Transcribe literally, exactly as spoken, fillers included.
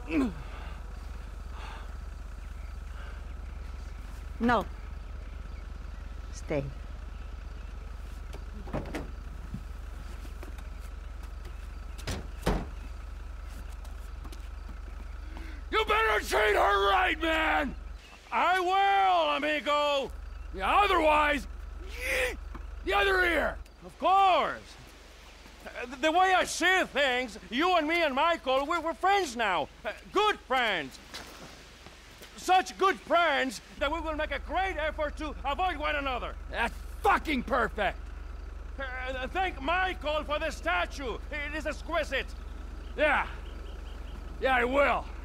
No. Stay. You better treat her right, man! I will, amigo! Yeah, otherwise, yeet, the other ear! Of course! Uh, the way I see things, you and me and Michael, we're, we're friends now. Uh, good friends. Such good friends that we will make a great effort to avoid one another. That's fucking perfect! Uh, thank Michael for the statue. It is exquisite. Yeah. Yeah, I will.